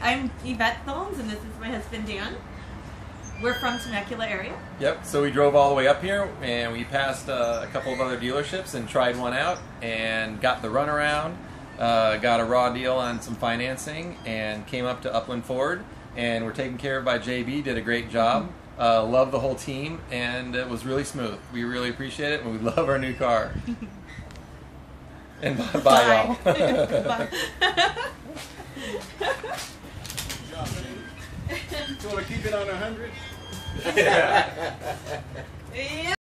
I'm Yvette Thorns, and this is my husband Dan. We're from Temecula area. Yep, so we drove all the way up here, and we passed a couple of other dealerships and tried one out, and got the runaround, got a raw deal on some financing, and came up to Upland Ford, and we're taken care of by JB, did a great job. Love the whole team, and it was really smooth. We really appreciate it, and we love our new car. And bye y'all. Bye. You want to keep it on 100? Yeah. Yeah.